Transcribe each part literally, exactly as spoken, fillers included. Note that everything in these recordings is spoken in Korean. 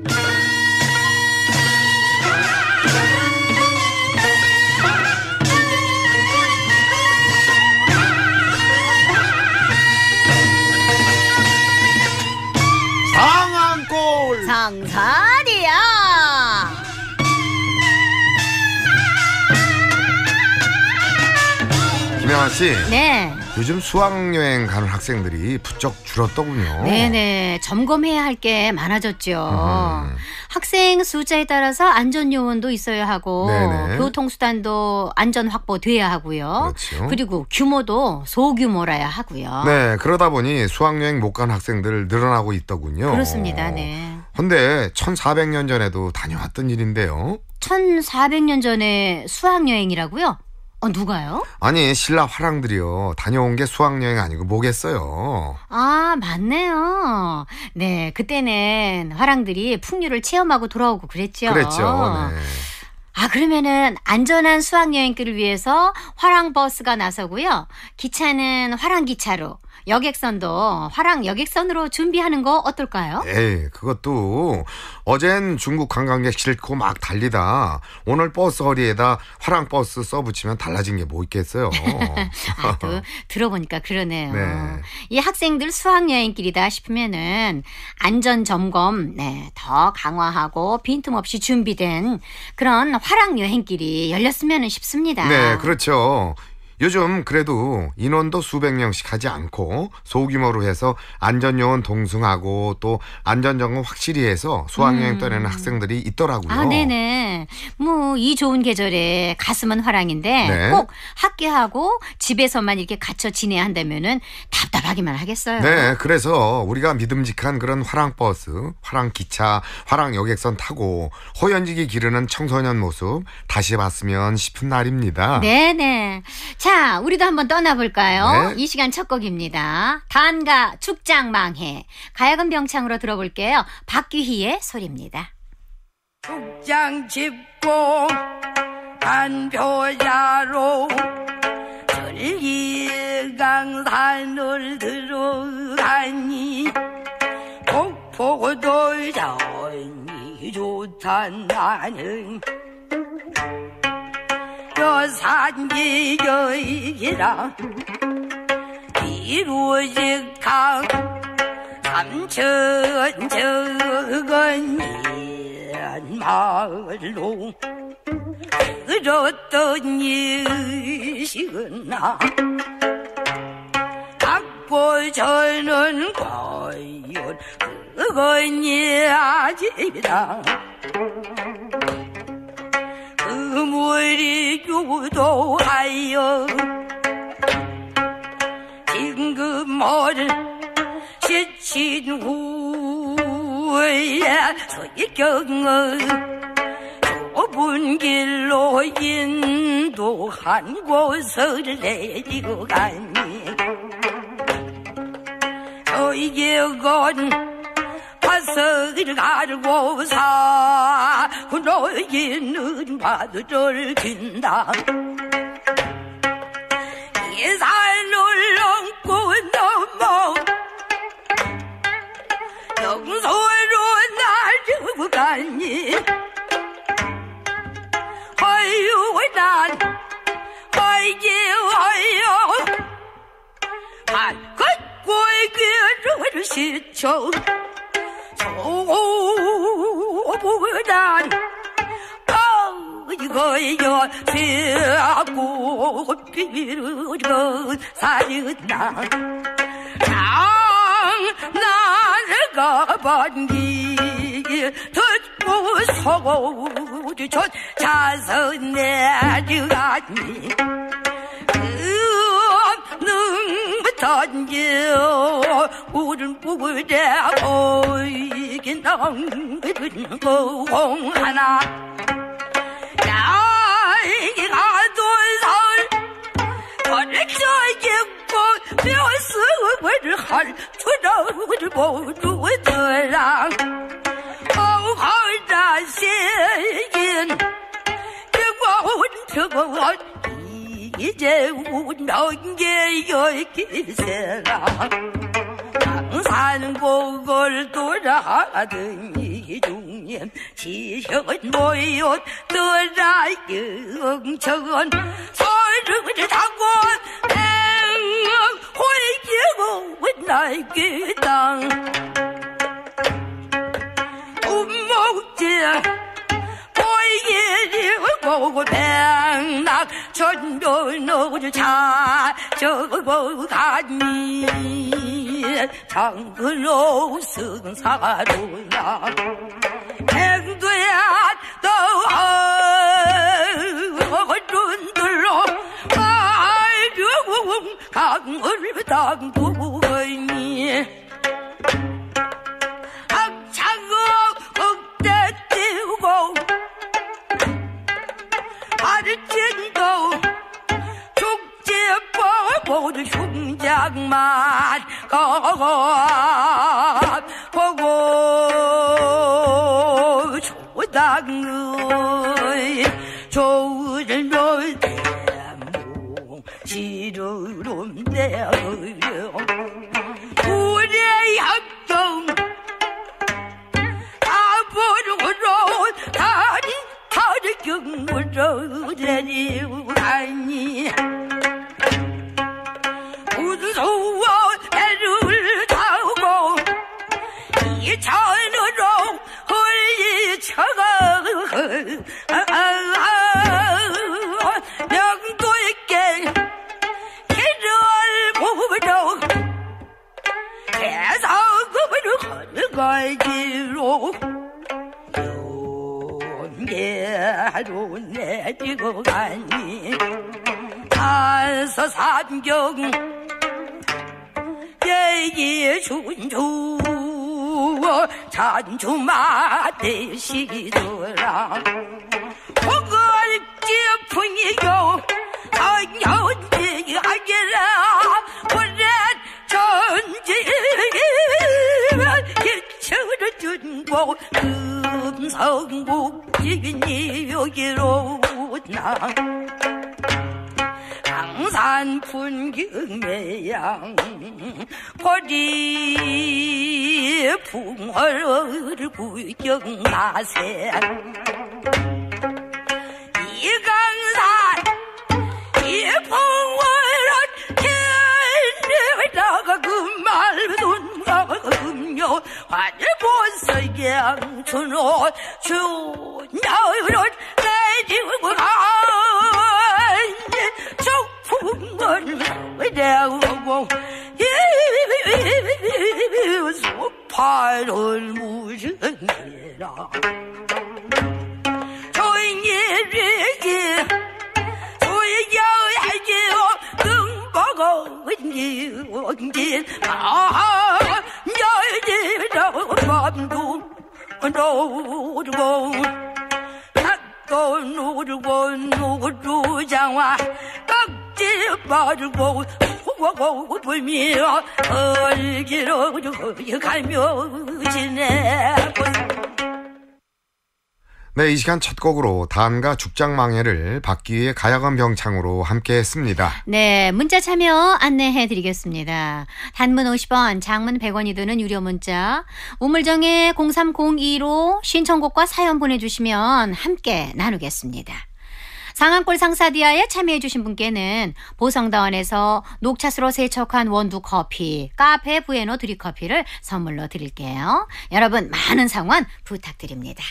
상한골 상산이야. 김영아씨. 네. 요즘 수학여행 가는 학생들이 부쩍 줄었더군요. 네네. 점검해야 할 게 많아졌죠. 음. 학생 숫자에 따라서 안전요원도 있어야 하고 네네. 교통수단도 안전 확보돼야 하고요. 그렇죠. 그리고 규모도 소규모라야 하고요. 네, 그러다 보니 수학여행 못 간 학생들 늘어나고 있더군요. 그렇습니다. 네. 근데 천사백 년 전에도 다녀왔던 일인데요. 천사백 년 전에 수학여행이라고요? 어, 누가요? 아니, 신라 화랑들이요. 다녀온 게 수학여행 아니고 뭐겠어요. 아, 맞네요. 네, 그때는 화랑들이 풍류를 체험하고 돌아오고 그랬죠. 그랬죠. 네. 아, 그러면은 안전한 수학여행길을 위해서 화랑버스가 나서고요. 기차는 화랑기차로, 여객선도 화랑 여객선으로 준비하는 거 어떨까요? 에이, 그것도 어젠 중국 관광객 싣고 막 달리다 오늘 버스 허리에다 화랑버스 써붙이면 달라진 게 뭐 있겠어요. 아, 또 들어보니까 그러네요. 네. 이 학생들 수학여행길이다 싶으면은 안전점검 네, 더 강화하고 빈틈없이 준비된 그런 화랑여행길이 열렸으면 싶습니다. 네, 그렇죠. 요즘 그래도 인원도 수백 명씩 하지 않고 소규모로 해서 안전요원 동승하고 또 안전점검 확실히 해서 수학여행 음. 떠나는 학생들이 있더라고요. 아, 네네. 뭐 이 좋은 계절에 가슴은 화랑인데 네. 꼭 학교하고 집에서만 이렇게 갇혀 지내야 한다면은 답답하기만 하겠어요. 네, 그래서 우리가 믿음직한 그런 화랑버스, 화랑기차, 화랑여객선 타고 호연지기 기르는 청소년 모습 다시 봤으면 싶은 날입니다. 네네. 자, 우리도 한번 떠나볼까요? 네. 이 시간 첫 곡입니다. 단가 축장망해. 가야금 병창으로 들어볼게요. 박규희의 소리입니다. 축장 짚고 단표자로 전리강산을 들어가니 폭포도 자원이 좋다 나는 여산지여이라 이루직강 삼천 적은 마을로 들었던 이시구나 각보저는 과연 그건이 아니라 그물이 유도하여 징금을 시친 후에 서익경을 좁은 길로 인도한 곳을 내리고 가니 저희건 밭을 가르고 사후로이는 바들을 긴다 이 산을 넘고 넘어 영소로 나르고 가니 허유 난 허이 허유 발끝고의 귀를 시쳐 저보단 이거여 세고 비르던 사르나 나를 가반기 듣고 소리 전 자선 내려가니 던져 우른 부대 보이긴 덩그른 거공 하나 나이가 돌설 거렉저 입고 벼슬을 할 투러를 모르더라 허허다시긴 뜨거운 뜨거운 이제 운동계 열기세라 강산곡을 돌아다니 중 님 지현 모여 떠나 영천 서를 타고 홀기고 날개 땅 음목제 보이고 백낙 전도노를 찾아고 가니 장근호 승사로나 행도야 또 어른들로 알려고 강을 당부하니 악창을 억대 띄우고 아르진도 축제보고 흉장만 거고 보고 조당의 조를 대모 지르름 대어요 우리의 합동 다보르로 다리 다리 경무로 내리우라니 우주와 배를 타고 이 천으로 홀리쳐가 명도에게 길을 보러 대성금을 걸어가기로 용계로 내리고 가니 단서 삼경 예의 준주 잔주마대시더라 호걸지 풍이요 당연지하기라 오랜 전지 기철을 준고 금성국지니 여기로 나 강산 분경매양 포리 풍월 구경마세 이 강산 이 풍월은 길에다가 금말돈가 금요 하늘 본서 양춘호 준여를 내리고 가 풍을 내고 소파를 무슨이라 조인이리지 소여야지요 등보고 온진 아 여지라고 밤도 놀고 또 누르고 누구 장화 깍지 빠르고 호고 불며 얼기로 가며 지내고. 네, 이 시간 첫 곡으로 단가 죽장망해를 박기희의 가야금 병창으로 함께 했습니다. 네, 문자 참여 안내해 드리겠습니다. 단문 오십 원, 장문 백 원이 드는 유료 문자 우물정에 공삼공이로 신청곡과 사연 보내주시면 함께 나누겠습니다. 상한골 상사디아에 참여해 주신 분께는 보성다원에서 녹차수로 세척한 원두 커피, 카페 부에노 드립커피를 선물로 드릴게요. 여러분 많은 상원 부탁드립니다.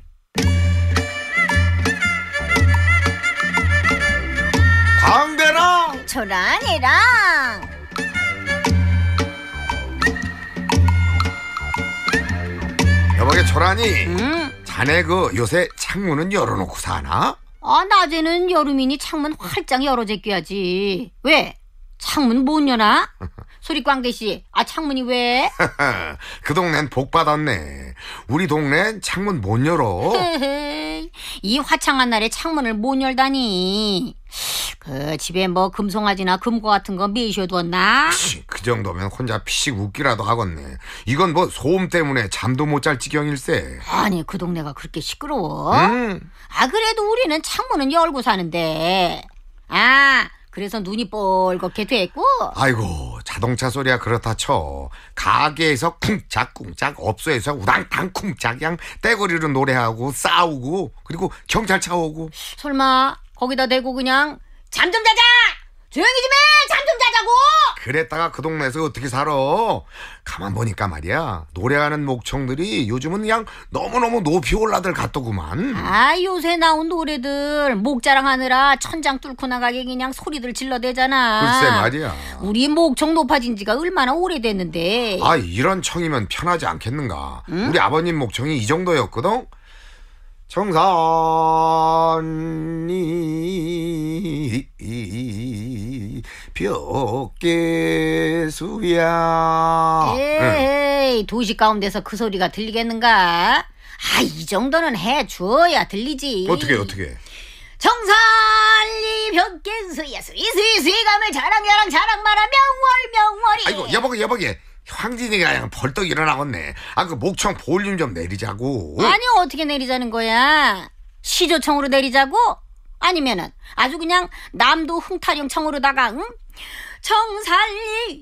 광대랑 초란이랑 여보게 초란이 음. 자네 그 요새 창문은 열어놓고 사나? 아, 낮에는 여름이니 창문 활짝 열어 제껴야지. 왜? 창문 못 여나? 소리 광대씨, 아 창문이 왜? 그 동네는 복 받았네. 우리 동네는 창문 못 열어. 이 화창한 날에 창문을 못 열다니. 그 집에 뭐 금송아지나 금고 같은 거 매셔두었나? 그 정도면 혼자 피식 웃기라도 하겠네. 이건 뭐 소음 때문에 잠도 못 잘 지경일세. 아니 그 동네가 그렇게 시끄러워? 음. 아 그래도 우리는 창문은 열고 사는데. 아 그래서 눈이 뻘겋게 됐고. 아이고 자네 자동차 소리야 그렇다 쳐. 가게에서 쿵짝 쿵짝, 업소에서 우당탕 쿵짝, 그냥 떼거리로 노래하고 싸우고, 그리고 경찰차 오고. 설마 거기다 대고 그냥 잠 좀 자자! 조용히 좀 해! 잠 좀 자자고! 그랬다가 그 동네에서 어떻게 살아? 가만 보니까 말이야, 노래하는 목청들이 요즘은 그냥 너무너무 높이 올라들 갔더구만. 아, 요새 나온 노래들 목 자랑하느라 천장 뚫고 나가게 그냥 소리들 질러대잖아. 글쎄 말이야. 우리 목청 높아진 지가 얼마나 오래됐는데. 아, 이런 청이면 편하지 않겠는가? 응? 우리 아버님 목청이 이 정도였거든? 청산이 벽계수야. 에이, 도시 가운데서 그 소리가 들리겠는가? 아, 이 정도는 해줘야 들리지. 어떻게 어떻게? 정산리 벽계수야 수리수리수리 가면 자랑자랑 자랑마라 명월 명월이. 아이고 여보게 여보게, 황진이가 그냥 벌떡 일어나겠네. 아, 그 목청 볼륨 좀 내리자고. 아니, 어떻게 내리자는 거야? 시조청으로 내리자고? 아니면은 아주 그냥 남도 흥타령 청으로다가, 응? 정살리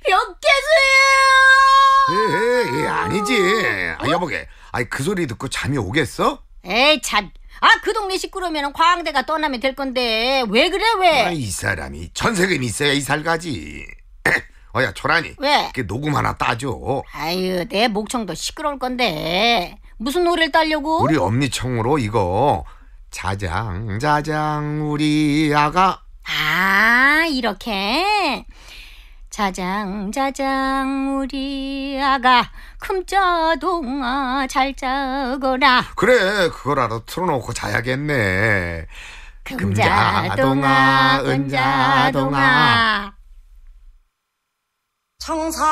벽계수야. 에이, 아니지. 아, 여보게, 아이 그 소리 듣고 잠이 오겠어? 에이 참, 아, 그 동네 시끄러우면 광대가 떠나면 될 건데 왜 그래 왜? 아, 이 사람이 전세금 있어야 이살 가지. 어야 초란이, 왜? 그 녹음 하나 따줘. 아유, 내 목청도 시끄러울 건데 무슨 노래를 따려고? 우리 엄니청으로 이거 자장 자장 우리 아가. 아, 이렇게 자장 자장 우리 아가 금자동아 잘 자거라. 그래, 그걸 알아 틀어놓고 자야겠네. 금자동아 은자동아. 청산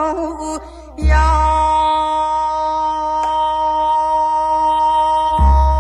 야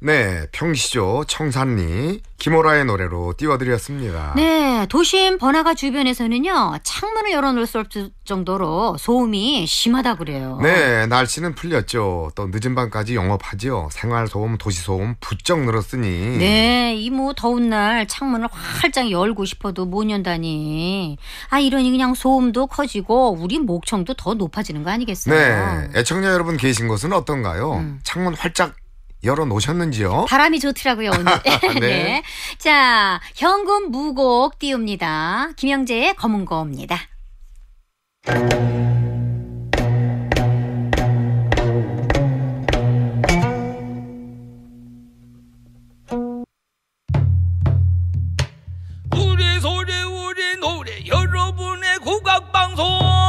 네, 평시조 청산리 김오라의 노래로 띄워드렸습니다. 네, 도심 번화가 주변에서는요 창문을 열어놓을 수 없을 정도로 소음이 심하다 그래요. 네, 날씨는 풀렸죠. 또 늦은 밤까지 영업하죠. 생활소음, 도시소음 부쩍 늘었으니. 네, 이 뭐 더운 날 창문을 활짝 열고 싶어도 못 연다니. 아, 이러니 그냥 소음도 커지고 우리 목청도 더 높아지는 거 아니겠어요? 네, 애청자 여러분 계신 곳은 어떤가요? 음. 창문 활짝 열어놓으셨는지요? 바람이 좋더라고요 오늘. 네. 네. 자, 현금 무곡 띄웁니다. 김영재의 검은 거입니다. 우리 소리 우리 노래 여러분의 국악방송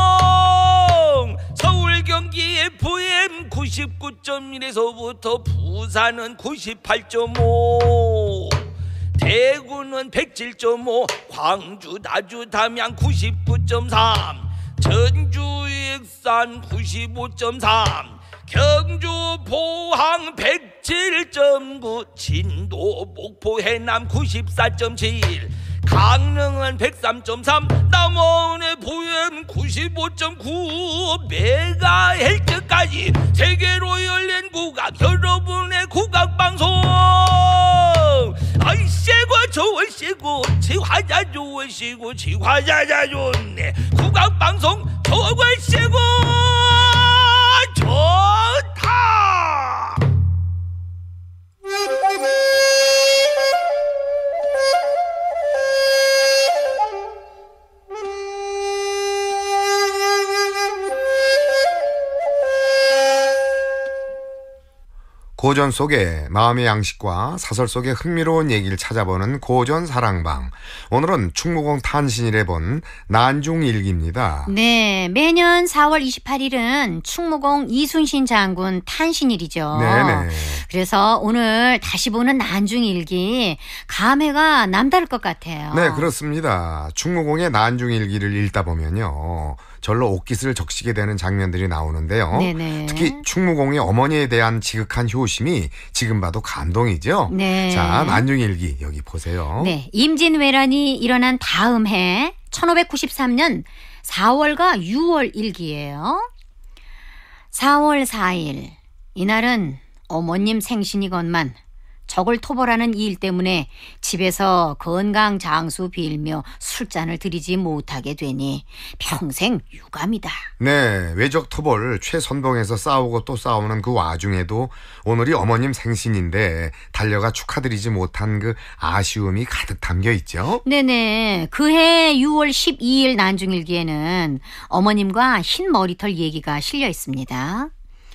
서울 경기 에프엠 구십구 점 일에서부터 부산은 구십팔 점 오 대구는 백칠 점 오 광주 나주 담양 구십구 점 삼 전주 익산 구십오 점 삼 경주 포항 백칠 점 구 진도 목포 해남 구십사 점 칠 강릉은 백삼 점 삼 남원의 부엠 구십오 점 구 메가헬트까지 세계로 열린 국악 여러분의 국악방송 아이씨고 좋으시고 지화자 좋으시고 지화자자 좋네 국악방송 좋으시고 좋다. 고전 속에 마음의 양식과 사설 속의 흥미로운 얘기를 찾아보는 고전 사랑방. 오늘은 충무공 탄신일에 본 난중일기입니다. 네, 매년 사월 이십팔일은 충무공 이순신 장군 탄신일이죠. 네네. 그래서 오늘 다시 보는 난중일기 감회가 남다를 것 같아요. 네, 그렇습니다. 충무공의 난중일기를 읽다 보면요, 절로 옷깃을 적시게 되는 장면들이 나오는데요. 네네. 특히 충무공의 어머니에 대한 지극한 효심이 지금 봐도 감동이죠. 네. 자, 난중일기 여기 보세요. 네, 임진왜란이 일어난 다음 해 천오백구십삼년 사월과 유월 일기예요. 사월 사일 이날은 어머님 생신이건만 적을 토벌하는 일 때문에 집에서 건강 장수 빌며 술잔을 들이지 못하게 되니 평생 유감이다. 네, 외적 토벌 최선봉에서 싸우고 또 싸우는 그 와중에도 오늘이 어머님 생신인데 달려가 축하드리지 못한 그 아쉬움이 가득 담겨 있죠. 네네. 그해 유월 십이일 난중일기에는 어머님과 흰 머리털 얘기가 실려 있습니다.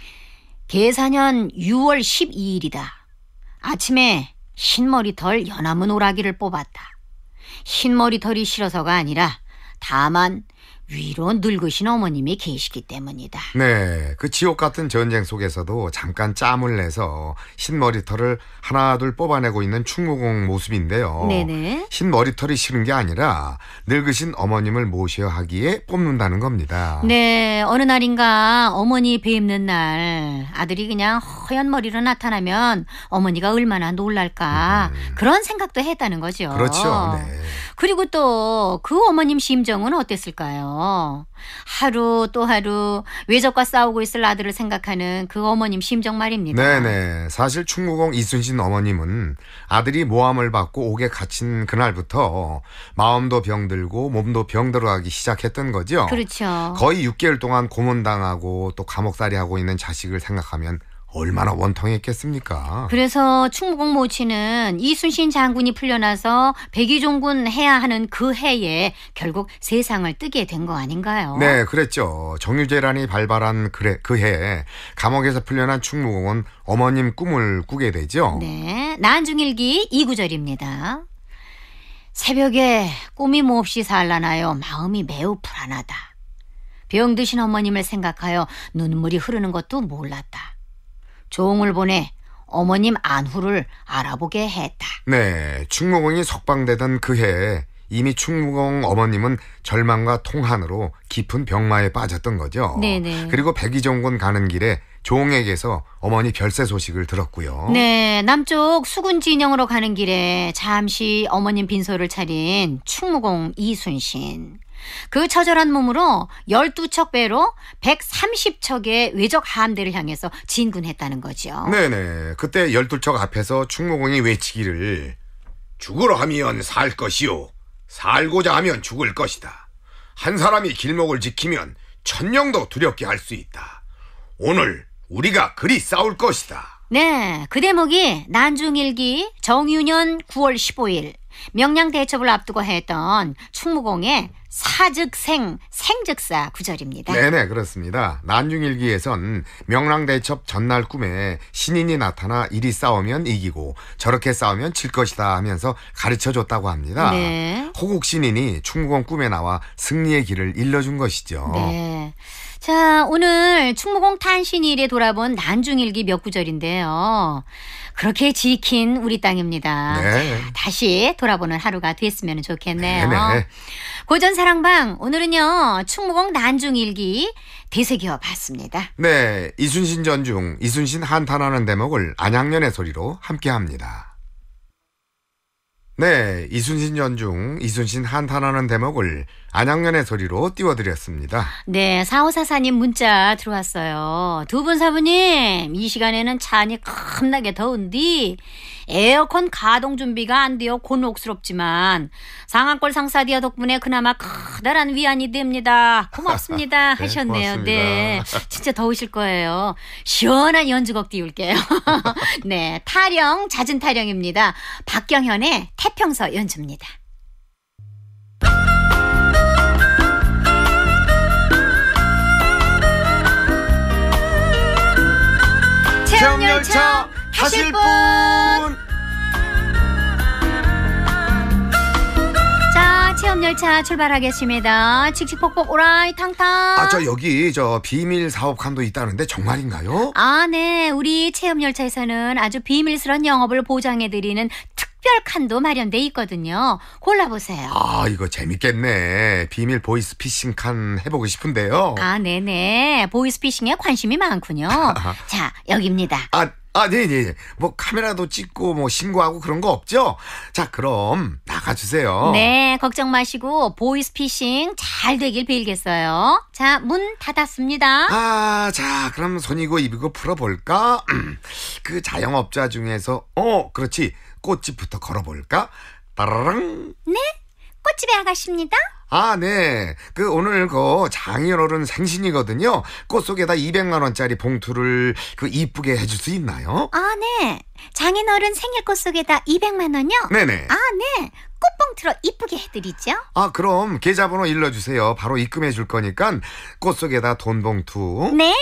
계사년 유월 십이일이다. 아침에 흰머리털 연화문 오라기를 뽑았다. 흰머리털이 싫어서가 아니라 다만 위로 늙으신 어머님이 계시기 때문이다. 네, 그 지옥 같은 전쟁 속에서도 잠깐 짬을 내서 흰머리털을 하나 둘 뽑아내고 있는 충무공 모습인데요. 네네. 흰머리털이 싫은 게 아니라 늙으신 어머님을 모셔야 하기에 뽑는다는 겁니다. 네, 어느 날인가 어머니 뵙는 날 아들이 그냥 허연 머리로 나타나면 어머니가 얼마나 놀랄까 음. 그런 생각도 했다는 거죠. 그렇죠. 네. 그리고 또 그 어머님 심정은 어땠을까요? 하루 또 하루 외적과 싸우고 있을 아들을 생각하는 그 어머님 심정 말입니다. 네네. 사실 충무공 이순신 어머님은 아들이 모함을 받고 옥에 갇힌 그날부터 마음도 병들고 몸도 병들어가기 시작했던 거죠. 그렇죠. 거의 육 개월 동안 고문당하고 또 감옥살이 하고 있는 자식을 생각하면 얼마나 원통했겠습니까? 그래서 충무공 모친은 이순신 장군이 풀려나서 백의종군 해야 하는 그 해에 결국 세상을 뜨게 된 거 아닌가요? 네, 그랬죠. 정유재란이 발발한 그래, 그 해에 감옥에서 풀려난 충무공은 어머님 꿈을 꾸게 되죠. 네, 난중일기 이 구절입니다. 새벽에 꿈이 몹시 산란하여 마음이 매우 불안하다. 병드신 어머님을 생각하여 눈물이 흐르는 것도 몰랐다. 종을 보내 어머님 안후를 알아보게 했다. 네, 충무공이 석방되던 그 해에 이미 충무공 어머님은 절망과 통한으로 깊은 병마에 빠졌던 거죠. 네네. 그리고 백의종군 가는 길에 종에게서 어머니 별세 소식을 들었고요. 네, 남쪽 수군지 인형으로 가는 길에 잠시 어머님 빈소를 차린 충무공 이순신. 그 처절한 몸으로 열두 척 배로 백삼십 척의 외적 함대를 향해서 진군했다는 거죠. 네네. 그때 열두 척 앞에서 충무공이 외치기를 죽으러 하면 살 것이요 살고자 하면 죽을 것이다. 한 사람이 길목을 지키면 천명도 두렵게 할 수 있다. 오늘 우리가 그리 싸울 것이다. 네, 그 대목이 난중일기 정유년 구월 십오일 명량 대첩을 앞두고 했던 충무공의 사즉생 생즉사 구절입니다. 네네, 그렇습니다. 난중일기에선 명랑대첩 전날 꿈에 신인이 나타나 이리 싸우면 이기고 저렇게 싸우면 질 것이다 하면서 가르쳐줬다고 합니다. 네. 호국 신인이 충무공 꿈에 나와 승리의 길을 일러준 것이죠. 네. 자, 오늘 충무공 탄신일에 돌아본 난중일기 몇 구절인데요. 그렇게 지킨 우리 땅입니다. 네. 다시 돌아보는 하루가 됐으면 좋겠네요. 네네. 고전사랑방, 오늘은요 충무공 난중일기 되새겨 봤습니다. 네, 이순신 전중 이순신 한탄하는 대목을 안양년의 소리로 함께합니다. 네, 이순신 전중 이순신 한탄하는 대목을 안양년의 소리로 띄워드렸습니다. 네, 사오사사님 문자 들어왔어요. 두 분 사부님, 이 시간에는 찬이 겁나게 더운디 에어컨 가동 준비가 안 되어 곤혹스럽지만 상한골 상사디아 덕분에 그나마 커다란 위안이 됩니다. 고맙습니다. 네, 하셨네요. 고맙습니다. 네, 진짜 더우실 거예요. 시원한 연주곡 띄울게요. 네, 타령, 잦은 타령입니다. 박경현의 태평서 연주입니다. 체험열차 타실 분! 자, 체험열차 출발하겠습니다. 칙칙폭폭 오라이 탕탕. 아, 저 여기 저 비밀 사업 칸도 있다는데 정말인가요? 아, 네. 우리 체험열차에서는 아주 비밀스러운 영업을 보장해드리는 특별 칸도 마련돼 있거든요. 골라보세요. 아, 이거 재밌겠네. 비밀 보이스 피싱 칸 해보고 싶은데요. 아, 네네. 보이스피싱에 관심이 많군요. 자, 여기입니다. 아, 아, 네네. 뭐 카메라도 찍고 뭐 신고하고 그런 거 없죠? 자, 그럼 나가주세요. 네, 걱정 마시고 보이스피싱 잘 되길 빌겠어요. 자, 문 닫았습니다. 아, 자, 그럼 손이고 입이고 풀어볼까? 그 자영업자 중에서 어, 그렇지. 꽃집부터 걸어볼까? 따라랑. 네? 꽃집의 아가씨입니다. 아, 네. 그 오늘 그 장인어른 생신이거든요. 꽃 속에다 이백만 원짜리 봉투를 그 이쁘게 해줄 수 있나요? 아, 네. 장인어른 생일꽃 속에다 이백만 원요? 네네. 아, 네. 꽃봉투로 이쁘게 해드리죠. 아, 그럼 계좌번호 일러주세요. 바로 입금해 줄 거니까 꽃 속에다 돈 봉투. 네.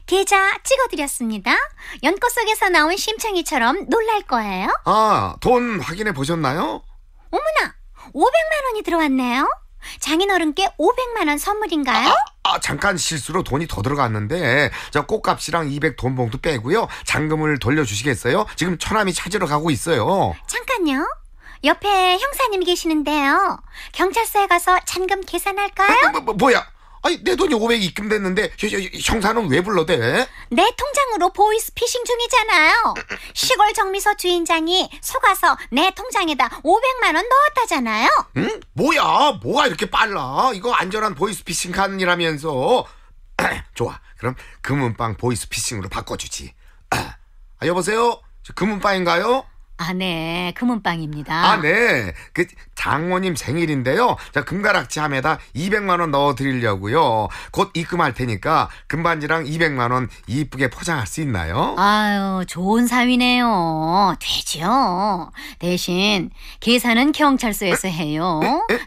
계좌 찍어드렸습니다. 연꽃 속에서 나온 심청이처럼 놀랄 거예요. 아, 돈 확인해 보셨나요? 어머나, 오백만 원이 들어왔네요. 장인어른께 오백만 원 선물인가요? 아, 아, 잠깐 실수로 돈이 더 들어갔는데 저 꽃값이랑 이백 돈 봉투 빼고요. 잔금을 돌려주시겠어요? 지금 처남이 찾으러 가고 있어요. 잠깐요. 옆에 형사님이 계시는데요. 경찰서에 가서 잔금 계산할까요? 뭐, 뭐, 뭐, 뭐야? 아니, 내 돈이 오백 입금됐는데 혀, 혀, 형사는 왜 불러대? 내 통장으로 보이스 피싱 중이잖아요. 시골 정미소 주인장이 속아서 내 통장에다 오백만 원 넣었다잖아요. 응? 뭐야? 뭐가 이렇게 빨라? 이거 안전한 보이스피싱 칸이라면서. 좋아. 그럼 금은빵 보이스피싱으로 바꿔주지. 아, 여보세요? 저 금은빵인가요? 아, 네. 금은빵입니다. 아, 네. 그 장모님 생일인데요. 자, 금가락지 함에다 이백만 원 넣어드리려고요. 곧 입금할 테니까 금반지랑 이백만 원 이쁘게 포장할 수 있나요? 아유, 좋은 사위네요. 되죠. 대신 계산은 경찰서에서 해요.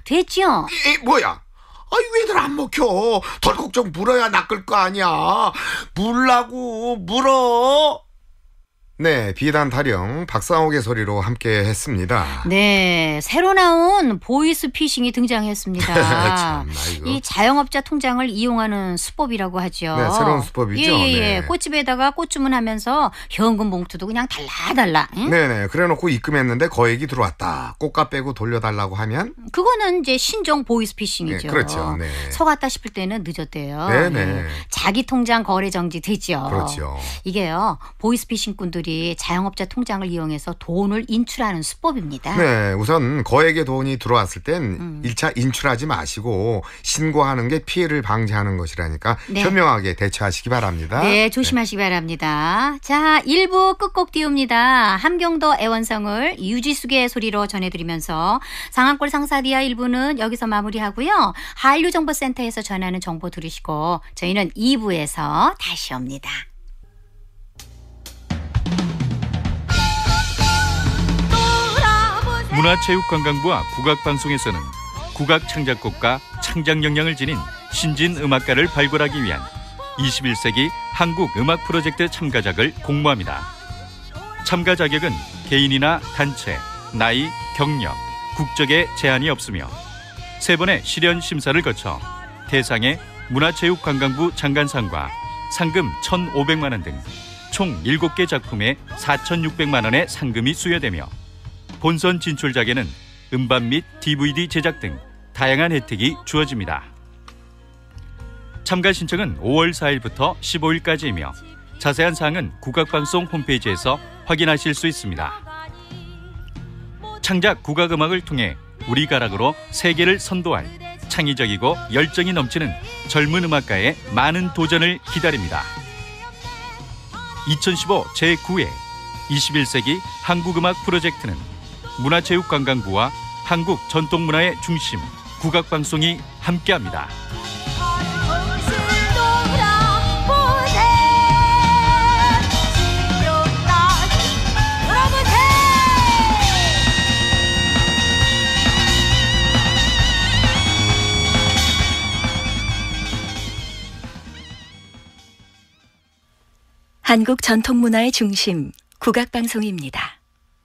됐죠? 이, 뭐야? 아이, 왜들 안 먹혀? 덜컥 좀 물어야 낚을 거 아니야. 물라고, 물어. 네, 비단 타령 박상옥의 소리로 함께 했습니다. 네, 새로 나온 보이스 피싱이 등장했습니다. 참나, 이거. 이 자영업자 통장을 이용하는 수법이라고 하죠. 네, 새로운 수법이죠. 예, 예, 예. 네. 꽃집에다가 꽃 주문하면서 현금 봉투도 그냥 달라달라. 응? 네네, 그래놓고 입금했는데 거액이 들어왔다. 꽃값 빼고 돌려달라고 하면? 그거는 이제 신종 보이스 피싱이죠. 네, 그렇죠. 네. 속았다 싶을 때는 늦었대요. 네네. 예. 자기 통장 거래 정지 되죠. 그렇죠. 이게요, 보이스 피싱꾼들이 자영업자 통장을 이용해서 돈을 인출하는 수법입니다. 네, 우선 거액의 돈이 들어왔을 땐 음. 일 차 인출하지 마시고 신고하는 게 피해를 방지하는 것이라니까 네. 현명하게 대처하시기 바랍니다. 네, 조심하시기 바랍니다. 자, 일 부 끝곡 띄웁니다. 함경도 애원성을 유지숙의 소리로 전해드리면서 상한골 상사디아 일 부는 여기서 마무리하고요. 한류정보센터에서 전하는 정보 들으시고 저희는 이 부에서 다시 옵니다. 문화체육관광부와 국악방송에서는 국악 창작곡과 창작 역량을 지닌 신진 음악가를 발굴하기 위한 이십일 세기 한국 음악 프로젝트 참가작을 공모합니다. 참가 자격은 개인이나 단체, 나이, 경력, 국적에 제한이 없으며 세 번의 실현 심사를 거쳐 대상의 문화체육관광부 장관상과 상금 천오백만 원 등 총 일곱 개 작품에 사천육백만 원의 상금이 수여되며 본선 진출작에는 음반 및 디브이디 제작 등 다양한 혜택이 주어집니다. 참가 신청은 오월 사일부터 십오일까지이며 자세한 사항은 국악방송 홈페이지에서 확인하실 수 있습니다. 창작 국악음악을 통해 우리 가락으로 세계를 선도할 창의적이고 열정이 넘치는 젊은 음악가의 많은 도전을 기다립니다. 이천십오 제구 회 이십일 세기 한국음악 프로젝트는 문화체육관광부와 한국전통문화의 중심 국악방송이 함께합니다. 한국 전통문화의 중심 국악방송입니다.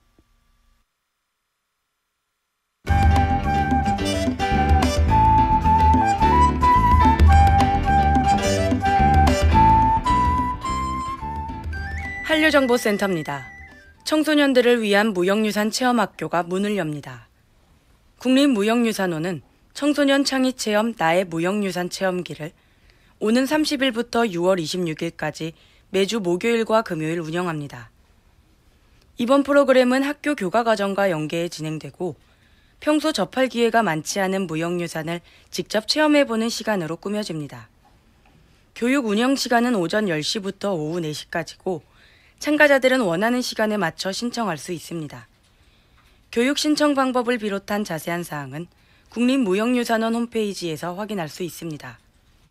한류정보센터입니다. 청소년들을 위한 무형유산 체험학교가 문을 엽니다. 국립무형유산원은 청소년 창의체험 나의 무형유산 체험기를 오는 삼십일부터 유월 이십육일까지 매주 목요일과 금요일 운영합니다. 이번 프로그램은 학교 교과과정과 연계해 진행되고 평소 접할 기회가 많지 않은 무형유산을 직접 체험해보는 시간으로 꾸며집니다. 교육 운영 시간은 오전 열 시부터 오후 네 시까지고 참가자들은 원하는 시간에 맞춰 신청할 수 있습니다. 교육 신청 방법을 비롯한 자세한 사항은 국립무형유산원 홈페이지에서 확인할 수 있습니다.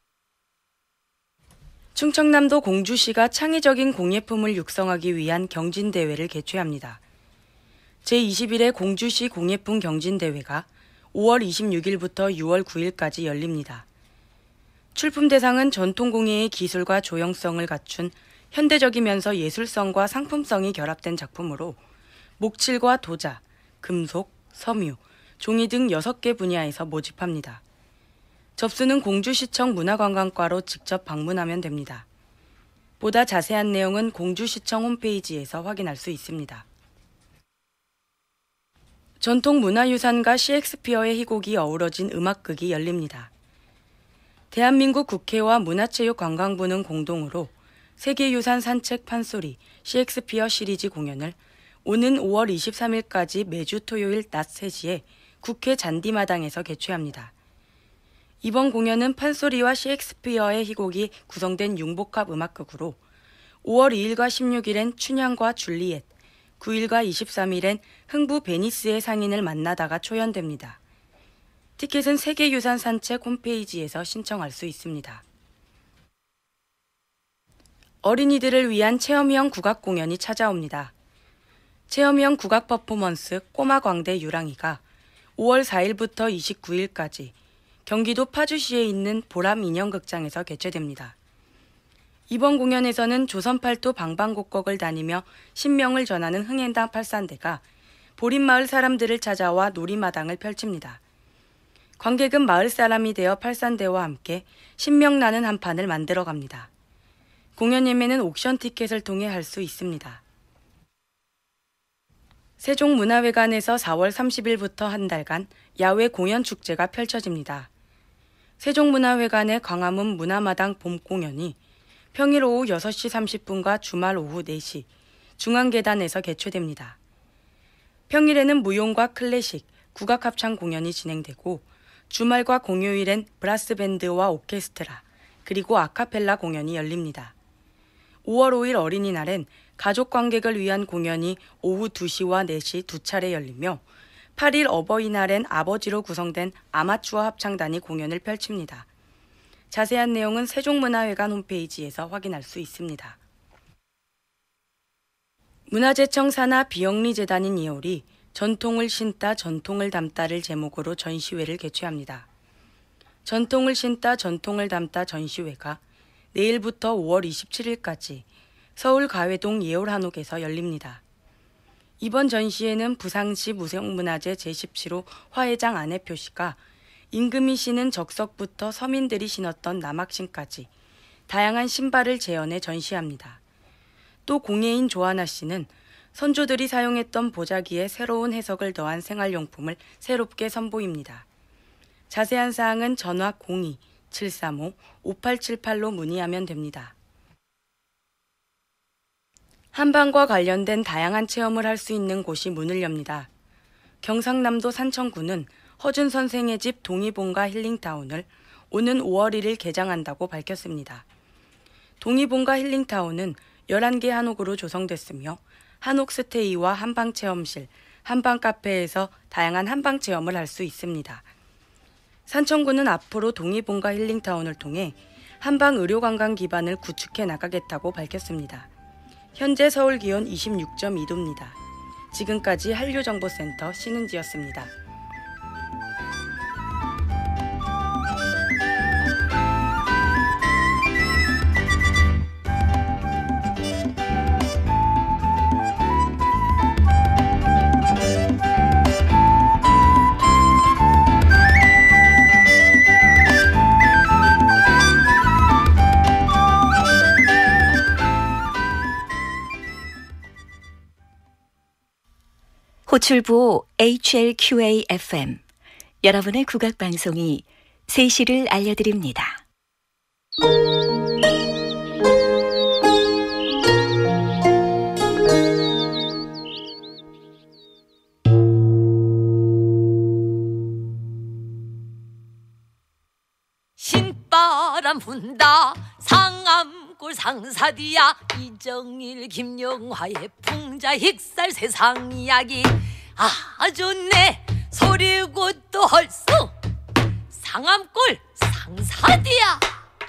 충청남도 공주시가 창의적인 공예품을 육성하기 위한 경진대회를 개최합니다. 제이십일 회 공주시 공예품 경진대회가 오월 이십육일부터 유월 구일까지 열립니다. 출품 대상은 전통공예의 기술과 조형성을 갖춘 현대적이면서 예술성과 상품성이 결합된 작품으로 목칠과 도자, 금속, 섬유, 종이 등 여섯 개 분야에서 모집합니다. 접수는 공주시청 문화관광과로 직접 방문하면 됩니다. 보다 자세한 내용은 공주시청 홈페이지에서 확인할 수 있습니다. 전통문화유산과 셰익스피어의 희곡이 어우러진 음악극이 열립니다. 대한민국 국회와 문화체육관광부는 공동으로 세계유산 산책 판소리 셰익스피어 시리즈 공연을 오는 오월 이십삼일까지 매주 토요일 낮 세 시에 국회 잔디마당에서 개최합니다. 이번 공연은 판소리와 셰익스피어의 희곡이 구성된 융복합 음악극으로 오월 이일과 십육일엔 춘향과 줄리엣, 구일과 이십삼일엔 흥부 베니스의 상인을 만나다가 초연됩니다. 티켓은 세계유산 산책 홈페이지에서 신청할 수 있습니다. 어린이들을 위한 체험형 국악 공연이 찾아옵니다. 체험형 국악 퍼포먼스 꼬마광대 유랑이가 오월 사일부터 이십구일까지 경기도 파주시에 있는 보람 인형극장에서 개최됩니다. 이번 공연에서는 조선팔도 방방곡곡을 다니며 신명을 전하는 흥행당 팔산대가 보림마을 사람들을 찾아와 놀이마당을 펼칩니다. 관객은 마을 사람이 되어 팔산대와 함께 신명나는 한판을 만들어갑니다. 공연 예매는 옥션 티켓을 통해 할 수 있습니다. 세종문화회관에서 사월 삼십일부터 한 달간 야외 공연 축제가 펼쳐집니다. 세종문화회관의 광화문 문화마당 봄공연이 평일 오후 여섯 시 삼십 분과 주말 오후 네 시 중앙계단에서 개최됩니다. 평일에는 무용과 클래식, 국악합창 공연이 진행되고 주말과 공휴일엔 브라스밴드와 오케스트라, 그리고 아카펠라 공연이 열립니다. 오월 오일 어린이날엔 가족 관객을 위한 공연이 오후 두 시와 네 시 두 차례 열리며 팔일 어버이날엔 아버지로 구성된 아마추어 합창단이 공연을 펼칩니다. 자세한 내용은 세종문화회관 홈페이지에서 확인할 수 있습니다. 문화재청 산하 비영리재단인 이홀이 전통을 신다 전통을 담다를 제목으로 전시회를 개최합니다. 전통을 신다 전통을 담다 전시회가 내일부터 오월 이십칠일까지 서울 가회동 예올 한옥에서 열립니다. 이번 전시회는 부상시 무형문화재 제십칠 호 화회장 안내 표시가 임금이 신은 적석부터 서민들이 신었던 남학신까지 다양한 신발을 재현해 전시합니다. 또 공예인 조하나 씨는 선조들이 사용했던 보자기에 새로운 해석을 더한 생활용품을 새롭게 선보입니다. 자세한 사항은 전화 공이 칠삼오 오팔칠팔로 문의하면 됩니다. 한방과 관련된 다양한 체험을 할 수 있는 곳이 문을 엽니다. 경상남도 산청구는 허준 선생의 집 동의본가 힐링타운을 오는 오월 일일 개장한다고 밝혔습니다. 동의본가 힐링타운은 열한 개 한옥으로 조성됐으며 한옥스테이와 한방체험실, 한방카페에서 다양한 한방체험을 할 수 있습니다. 산청구는 앞으로 동의본가 힐링타운을 통해 한방의료관광 기반을 구축해 나가겠다고 밝혔습니다. 현재 서울 기온 이십육 점 이 도입니다. 지금까지 한류정보센터 신은지였습니다. 호출부 에이치엘큐에이 에프엠 여러분의 국악방송이 세 시를 알려드립니다. 신바람 분다 상암골 상사디야 이정일 김영화의 풍자 힉살 세상 이야기 아 좋네 소리고 또 헐수 상암골 상사디야.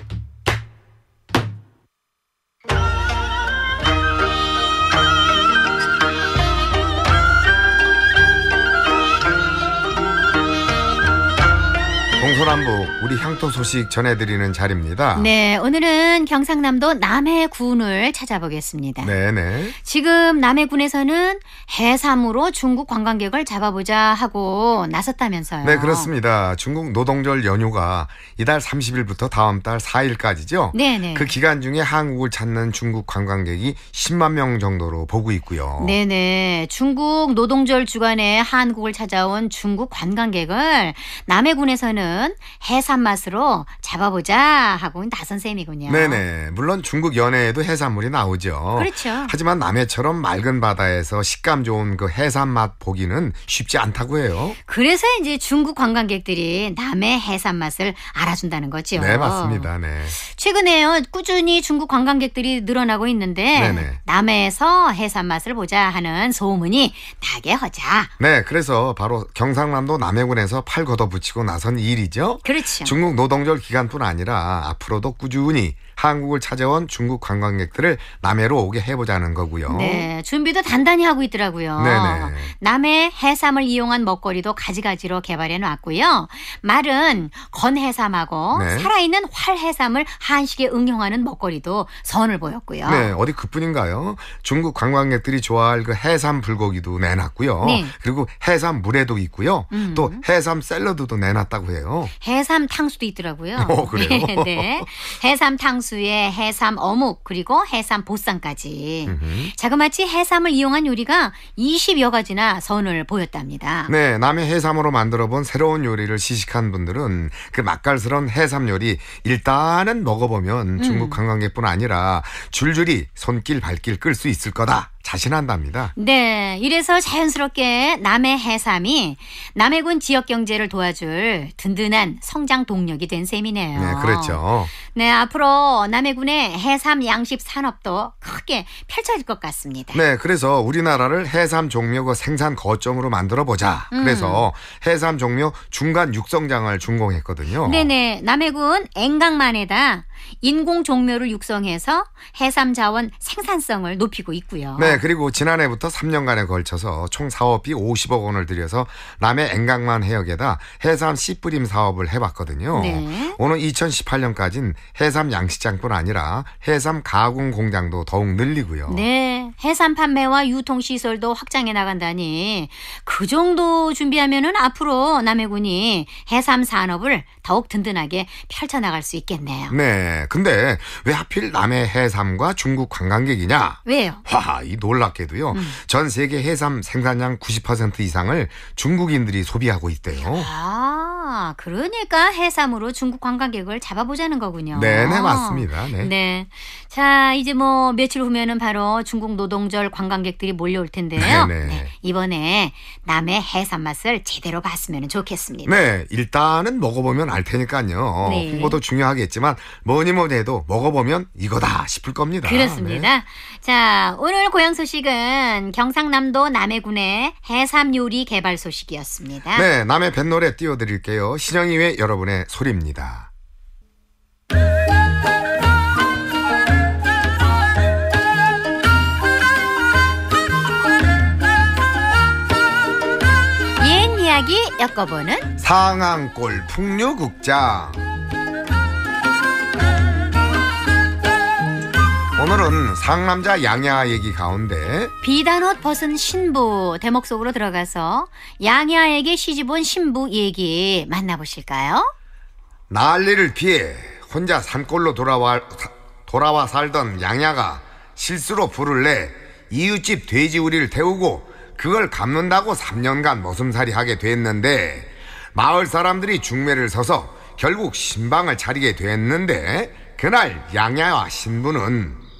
동서남북 우리 향토 소식 전해드리는 자리입니다. 네, 오늘은 경상남도 남해군을 찾아보겠습니다. 네네. 지금 남해군에서는 해삼으로 중국 관광객을 잡아보자 하고 나섰다면서요. 네, 그렇습니다. 중국 노동절 연휴가 이달 삼십일부터 다음 달 사일까지죠. 네네. 그 기간 중에 한국을 찾는 중국 관광객이 십만 명 정도로 보고 있고요. 네네. 중국 노동절 주간에 한국을 찾아온 중국 관광객을 남해군에서는 해삼 맛으로 잡아보자 하고 나선 셈이군요. 네네. 물론 중국 연해에도 해산물이 나오죠. 그렇죠. 하지만 남해처럼 맑은 바다에서 식감 좋은 그 해삼 맛 보기는 쉽지 않다고 해요. 그래서 이제 중국 관광객들이 남해 해삼 맛을 알아준다는 거죠. 네, 맞습니다. 네. 최근에요, 꾸준히 중국 관광객들이 늘어나고 있는데 네네. 남해에서 해삼 맛을 보자 하는 소문이 나게 하자. 네, 그래서 바로 경상남도 남해군에서 팔 걷어붙이고 나선 일이죠. 그렇죠. 중국 노동절 기간뿐 아니라 앞으로도 꾸준히 한국을 찾아온 중국 관광객들을 남해로 오게 해보자는 거고요. 네, 준비도 단단히 하고 있더라고요. 네네. 남해 해삼을 이용한 먹거리도 가지가지로 개발해 놨고요. 말은 건해삼하고 네. 살아있는 활해삼을 한식에 응용하는 먹거리도 선을 보였고요. 네, 어디 그뿐인가요? 중국 관광객들이 좋아할 그 해삼 불고기도 내놨고요. 네. 그리고 해삼 물회도 있고요. 음. 또 해삼 샐러드도 내놨다고 해요. 해삼 탕수도 있더라고요. 어, 그래요? 네. 해삼 탕수에 해삼 어묵 그리고 해삼 보쌈까지. 음흠. 자그마치 해삼을 이용한 요리가 이십여 가지나 선을 보였답니다. 네, 남해 해삼으로 만들어본 새로운 요리를 시식한 분들은 그 맛깔스러운 해삼 요리 일단은 먹어보면 중국 관광객뿐 아니라 줄줄이 손길 발길 끌 수 있을 거다 자신한답니다. 네, 이래서 자연스럽게 남해 해삼이 남해군 지역 경제를 도와줄 든든한 성장 동력이 된 셈이네요. 네, 그렇죠. 네, 앞으로 남해군의 해삼 양식 산업도 크게 펼쳐질 것 같습니다. 네, 그래서 우리나라를 해삼 종묘 그 생산 거점으로 만들어 보자. 음. 그래서 해삼 종묘 중간 육성장을 준공했거든요. 네네, 남해군 앵강만에다 인공 종묘를 육성해서 해삼 자원 생산성을 높이고 있고요. 네, 그리고 지난해부터 삼 년간에 걸쳐서 총 사업비 오십억 원을 들여서 남해 앵강만 해역에다 해삼 씨뿌림 사업을 해봤거든요. 네. 오늘 이천십팔 년까지는 해삼 양식장뿐 아니라 해삼 가공 공장도 더욱 늘리고요. 네, 해삼 판매와 유통 시설도 확장해 나간다니 그 정도 준비하면은 앞으로 남해군이 해삼 산업을 더욱 든든하게 펼쳐 나갈 수 있겠네요. 네, 근데 왜 하필 남해 해삼과 중국 관광객이냐? 왜요? 와, 이 놀랍게도요. 음. 전 세계 해삼 생산량 구십 퍼센트 이상을 중국인들이 소비하고 있대요. 아, 그러니까 해삼으로 중국 관광객을 잡아보자는 거군요. 네네, 맞습니다. 네. 네. 자, 이제 뭐 며칠 후면은 바로 중국 노동절 관광객들이 몰려올 텐데요. 네네. 네, 이번에 남해 해삼 맛을 제대로 봤으면 좋겠습니다. 네, 일단은 먹어보면 알 테니까요. 네. 홍보도 중요하겠지만 뭐니 뭐니 해도 먹어보면 이거다 싶을 겁니다. 그렇습니다. 네. 자, 오늘 고향 소식은 경상남도 남해군의 해삼 요리 개발 소식이었습니다. 네, 남해 뱃노래 띄워드릴게요. 신영이의 여러분의 소리입니다. 옛 이야기 엮어보는 상암골 풍류극장. 오늘은 상남자 양야 얘기 가운데 비단옷 벗은 신부 대목 속으로 들어가서 양야에게 시집온 신부 얘기 만나보실까요? 난리를 피해 혼자 산골로 돌아와, 돌아와 살던 양야가 실수로 불을 내 이웃집 돼지우리를 태우고 그걸 갚는다고 삼 년간 머슴살이 하게 됐는데 마을 사람들이 중매를 서서 결국 신방을 차리게 됐는데 그날 양야와 신부는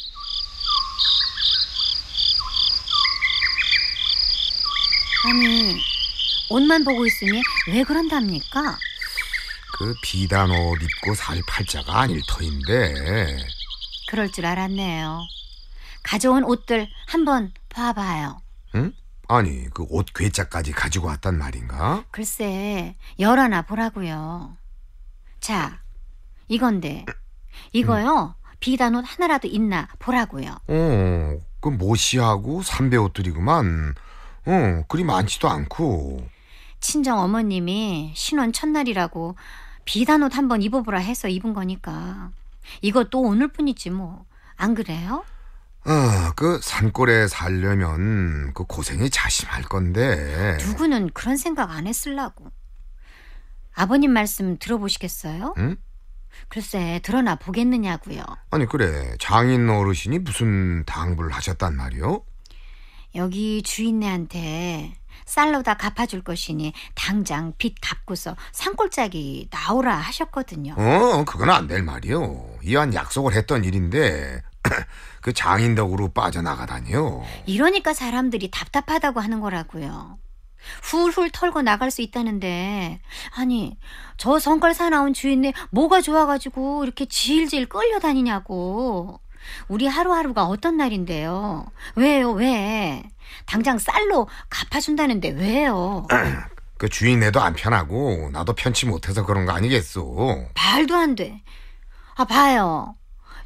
아니, 옷만 보고 있으니 왜 그런답니까? 그 비단 옷 입고 살 팔자가 아닐 터인데. 그럴 줄 알았네요. 가져온 옷들 한번 봐봐요. 응? 아니 그 옷 괴짜까지 가지고 왔단 말인가? 글쎄, 열어나 보라고요. 자, 이건데 이거요. 비단옷 하나라도 있나 보라고요. 어, 그 모시하고 삼배 옷들이구만. 어, 그리 많지도 않고. 친정 어머님이 신혼 첫날이라고 비단옷 한번 입어보라 해서 입은 거니까 이것도 오늘뿐이지 뭐. 안 그래요? 아, 그 산골에 살려면 그 고생이 자심할 건데. 누구는 그런 생각 안 했을라고. 아버님 말씀 들어보시겠어요? 응? 글쎄, 드러나 보겠느냐고요. 아니 그래, 장인 어르신이 무슨 당부를 하셨단 말이요? 여기 주인네한테 쌀로 다 갚아줄 것이니 당장 빚 갚고서 산골짜기 나오라 하셨거든요. 어, 그건 안 될 말이요. 이한 약속을 했던 일인데 그 장인 덕으로 빠져나가다니요. 이러니까 사람들이 답답하다고 하는 거라고요. 훌훌 털고 나갈 수 있다는데 아니 저 성깔 사나운 주인네 뭐가 좋아가지고 이렇게 질질 끌려다니냐고. 우리 하루하루가 어떤 날인데요. 왜요 왜? 당장 쌀로 갚아준다는데 왜요? 그 주인네도 안 편하고 나도 편치 못해서 그런 거 아니겠소. 말도 안 돼. 아 봐요.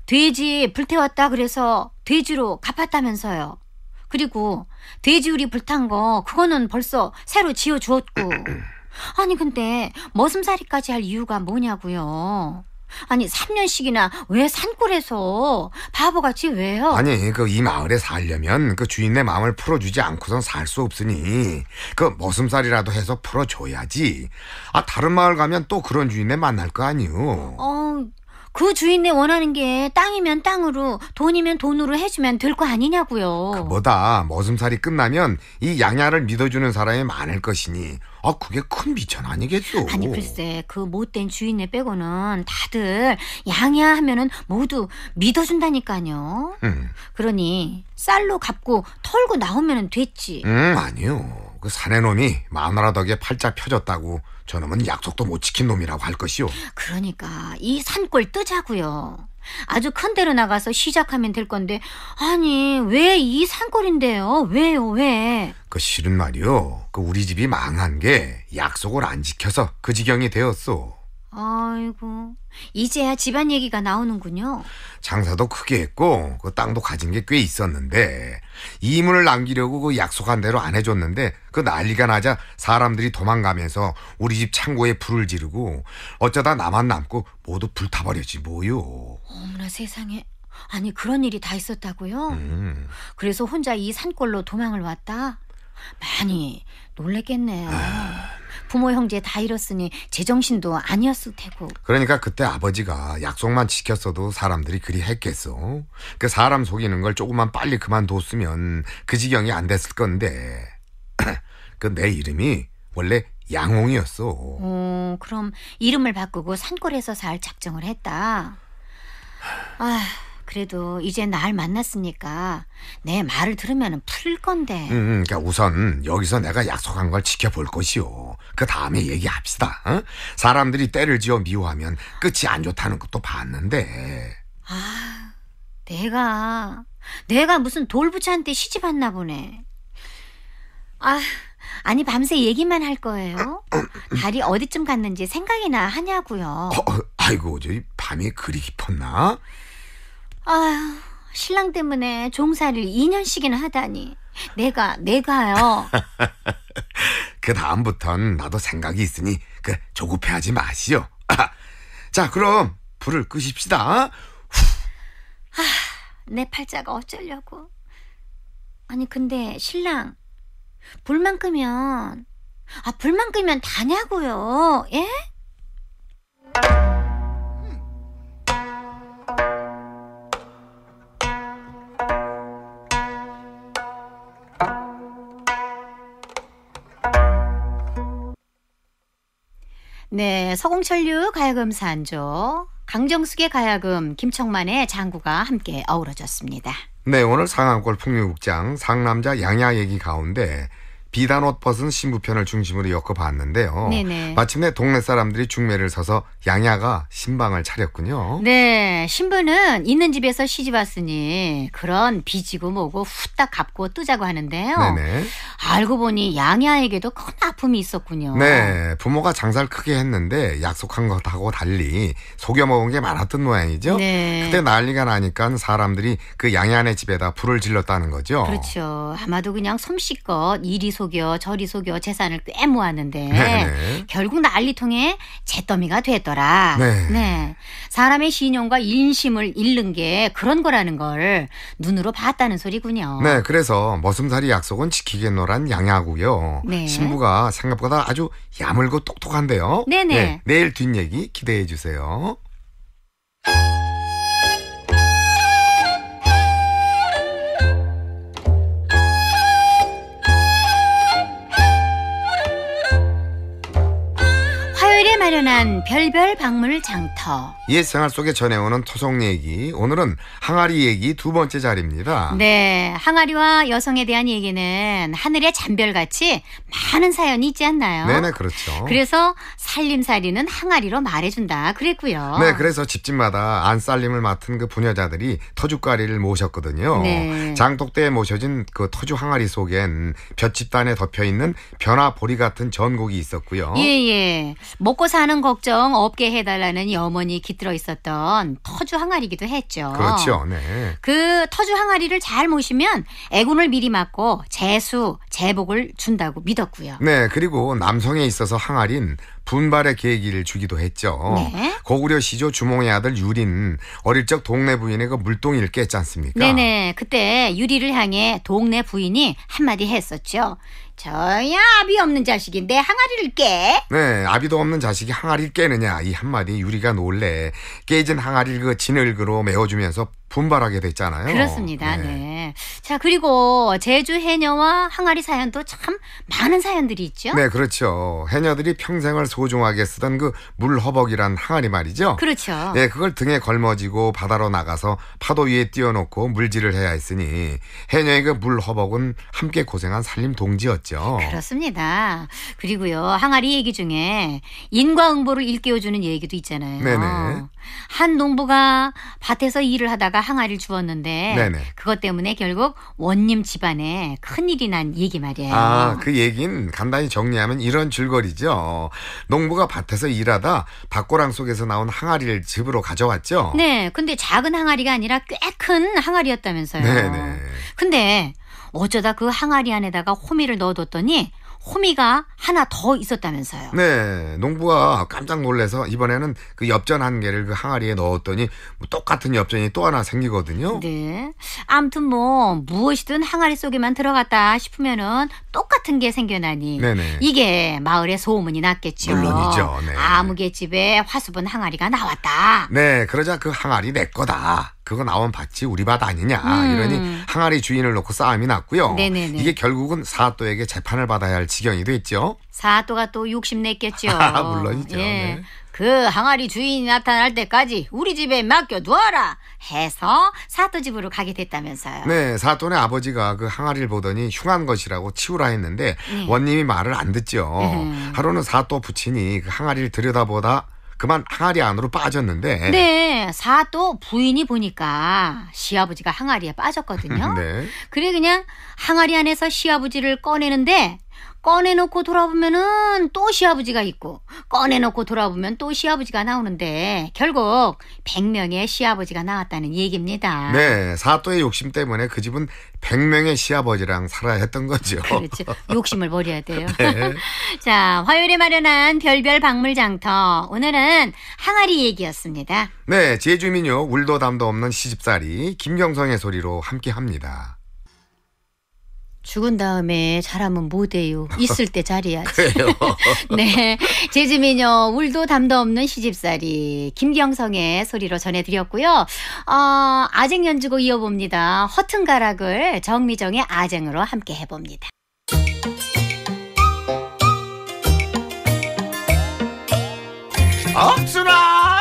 돼지 불태웠다 그래서 돼지로 갚았다면서요. 그리고 돼지우리 불탄 거 그거는 벌써 새로 지어주었고. 아니 근데 머슴살이까지 할 이유가 뭐냐고요. 아니 삼 년씩이나 왜 산골에서 바보같이 왜요? 아니 그 이 마을에 살려면 그 주인의 마음을 풀어주지 않고선 살 수 없으니 그 머슴살이라도 해서 풀어줘야지. 아 다른 마을 가면 또 그런 주인네 만날 거 아니오. 어, 그 주인네 원하는 게 땅이면 땅으로 돈이면 돈으로 해주면 될 거 아니냐고요. 뭐다 머슴살이 끝나면 이 양야를 믿어주는 사람이 많을 것이니 아 그게 큰 미천 아니겠소. 아니 글쎄 그 못된 주인네 빼고는 다들 양야 하면은 모두 믿어준다니까요. 음. 그러니 쌀로 갚고 털고 나오면 됐지. 음 아니요. 그 사내 놈이 마누라 덕에 팔자 펴졌다고 저놈은 약속도 못 지킨 놈이라고 할 것이오. 그러니까 이 산골 뜨자고요. 아주 큰 데로 나가서 시작하면 될 건데 아니 왜 이 산골인데요? 왜요 왜? 그 실은 말이오. 그 우리 집이 망한 게 약속을 안 지켜서 그 지경이 되었소. 아이고 이제야 집안 얘기가 나오는군요. 장사도 크게 했고 그 땅도 가진 게 꽤 있었는데 이문을 남기려고 그 약속한 대로 안 해줬는데 그 난리가 나자 사람들이 도망가면서 우리 집 창고에 불을 지르고 어쩌다 나만 남고 모두 불타버렸지 뭐요. 어머나 세상에. 아니 그런 일이 다 있었다고요? 음. 그래서 혼자 이 산골로 도망을 왔다? 많이 놀랬겠네요. 부모 형제 다 잃었으니 제정신도 아니었을 테고. 그러니까 그때 아버지가 약속만 지켰어도 사람들이 그리 했겠어. 그 사람 속이는 걸 조금만 빨리 그만뒀으면 그 지경이 안 됐을 건데. 그 내 이름이 원래 양홍이었어. 어, 그럼 이름을 바꾸고 산골에서 살 작정을 했다. 아, 그래도 이제 날 만났으니까 내 말을 들으면 풀릴 건데. 음, 그러니까 우선 여기서 내가 약속한 걸 지켜볼 것이오. 그 다음에 얘기합시다. 어? 사람들이 때를 지어 미워하면 끝이 안 좋다는 것도 봤는데. 아, 내가 내가 무슨 돌부처한테 시집 왔나 보네. 아, 아니 밤새 얘기만 할 거예요? 달이 어디쯤 갔는지 생각이나 하냐고요. 어, 아이고, 저 밤이 그리 깊었나? 아휴, 신랑 때문에 종살이를 이 년씩이나 하다니. 내가 내가요. 그 다음부턴 나도 생각이 있으니 그 조급해하지 마시오. 자, 그럼 불을 끄십시다. 아, 내 팔자가 어쩌려고. 아니 근데 신랑 불만 끄면 아 불만 끄면 다냐고요. 예? 네, 서공철류 가야금 산조, 강정숙의 가야금, 김청만의 장구가 함께 어우러졌습니다. 네, 오늘 상암골 풍류극장 상남자 양야 얘기 가운데 비단 옷 벗은 신부편을 중심으로 엮어봤는데요. 네네. 마침내 동네 사람들이 중매를 서서 양야가 신방을 차렸군요. 네, 신부는 있는 집에서 시집 왔으니 그런 빚이고 뭐고 후딱 갚고 뜨자고 하는데요. 네네. 알고 보니 양야에게도 큰 아픔이 있었군요. 네, 부모가 장사를 크게 했는데 약속한 것하고 달리 속여먹은 게 많았던 모양이죠. 네. 그때 난리가 나니까 사람들이 그 양야네 집에다 불을 질렀다는 거죠. 그렇죠. 아마도 그냥 솜씨껏 이리 속여 저리 속여 재산을 꽤 모았는데 네네. 결국 난리통에 잿더미가 됐더라. 네. 네. 사람의 신용과 인심을 잃는 게 그런 거라는 걸 눈으로 봤다는 소리군요. 네, 그래서 머슴살이 약속은 지키겠노란 양야고요. 네. 신부가 생각보다 아주 야물고 똑똑한데요. 네네. 네, 내일 뒷얘기 기대해 주세요. 화요일에 마련한 별별 박물 장터. 옛 생활 속에 전해오는 토속 얘기, 오늘은 항아리 얘기 두 번째 자리입니다. 네, 항아리와 여성에 대한 얘기는 하늘의 잔별같이 많은 사연이 있지 않나요? 네네, 그렇죠. 그래서 살림살이는 항아리로 말해준다 그랬고요. 네, 그래서 집집마다 안살림을 맡은 그 부녀자들이 터줏가리를 모셨거든요. 네. 장독대에 모셔진 그 터주 항아리 속엔 볏집단에 덮여있는 변화보리 같은 전곡이 있었고요. 예예. 먹고 사는 많은 걱정 없게 해달라는 염원이 깃들어 있었던 터주 항아리이기도 했죠. 그렇죠. 네. 그 터주 항아리를 잘 모시면 애군을 미리 맞고 재수, 재복을 준다고 믿었고요. 네, 그리고 남성에 있어서 항아리는 분발의 계기를 주기도 했죠. 네. 고구려 시조 주몽의 아들 유린 어릴 적 동네 부인의 그 물동이를 깼지 않습니까? 네네. 그때 유리를 향해 동네 부인이 한마디 했었죠. 저야 아비 없는 자식이 내 항아리를 깨? 네, 아비도 없는 자식이 항아리를 깨느냐 이 한마디 유리가 놀래 깨진 항아리를 그 진흙으로 메워주면서 분발하게 됐잖아요. 그렇습니다. 네. 네. 자, 그리고 제주 해녀와 항아리 사연도 참 많은 사연들이 있죠. 네, 그렇죠. 해녀들이 평생을 소중하게 쓰던 그 물허벅이란 항아리 말이죠. 그렇죠. 네, 그걸 등에 걸머지고 바다로 나가서 파도 위에 띄워놓고 물질을 해야 했으니 해녀의 그 물허벅은 함께 고생한 살림 동지였죠. 그렇습니다. 그리고요, 항아리 얘기 중에 인과응보를 일깨워주는 얘기도 있잖아요. 네네. 한 농부가 밭에서 일을 하다가 항아리를 주웠는데 네네. 그것 때문에 결국 원님 집안에 큰일이 난 얘기 말이에요. 아, 그 얘기는 간단히 정리하면 이런 줄거리죠. 농부가 밭에서 일하다 밭고랑 속에서 나온 항아리를 집으로 가져왔죠. 네, 근데 작은 항아리가 아니라 꽤 큰 항아리였다면서요. 네네. 근데 어쩌다 그 항아리 안에다가 호미를 넣어뒀더니 호미가 하나 더 있었다면서요. 네, 농부가 깜짝 놀라서 이번에는 그 엽전 한 개를 그 항아리에 넣었더니 뭐 똑같은 엽전이 또 하나 생기거든요. 네. 아무튼 뭐 무엇이든 항아리 속에만 들어갔다 싶으면은 똑같은 게 생겨나니 네네. 이게 마을에 소문이 났겠죠. 물론이죠. 네. 아무개집에 화수분 항아리가 나왔다. 네, 그러자 그 항아리 내 거다. 그거 나온 밭이 우리 밭 아니냐. 음. 이러니 항아리 주인을 놓고 싸움이 났고요. 네네네. 이게 결국은 사또에게 재판을 받아야 할 지경이 됐죠. 사또가 또 욕심냈겠죠. 물론이죠. 예. 네. 그 항아리 주인이 나타날 때까지 우리 집에 맡겨두어라 해서 사또 집으로 가게 됐다면서요. 네, 사또네 아버지가 그 항아리를 보더니 흉한 것이라고 치우라 했는데 네. 원님이 말을 안 듣죠. 음. 하루는 사또 부친이 그 항아리를 들여다보다 그만 항아리 안으로 빠졌는데 네, 사또 부인이 보니까 시아버지가 항아리에 빠졌거든요. 네. 그래 그냥 항아리 안에서 시아버지를 꺼내는데 꺼내놓고 돌아보면은 또 시아버지가 있고 꺼내놓고 돌아보면 또 시아버지가 나오는데 결국 백 명의 시아버지가 나왔다는 얘기입니다. 네, 사또의 욕심 때문에 그 집은 백 명의 시아버지랑 살아야 했던 거죠. 그렇죠. 욕심을 버려야 돼요. 네. 자, 화요일에 마련한 별별 박물장터. 오늘은 항아리 얘기였습니다. 네, 제주민요 울도 담도 없는 시집살이 김경성의 소리로 함께합니다. 죽은 다음에 잘하면 못해요. 있을 때 잘해야지. 그래요. 네, 제주민요 울도 담도 없는 시집살이 김경성의 소리로 전해드렸고요. 어, 아쟁 연주곡 이어봅니다. 허튼 가락을 정미정의 아쟁으로 함께 해봅니다. 억수라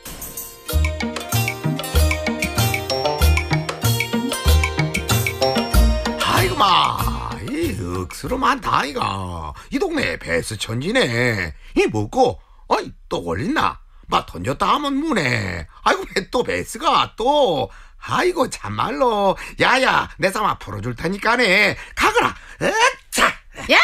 아이고 마이 억수로 많다 이가 이 동네 배스 천지네 이 먹고 어이 또 걸린나 막 던졌다 하면 무네 아이고 왜 또 배스가 또 아이고 참말로 야야 내 삼아 풀어줄 테니까네 가거라 으차 야!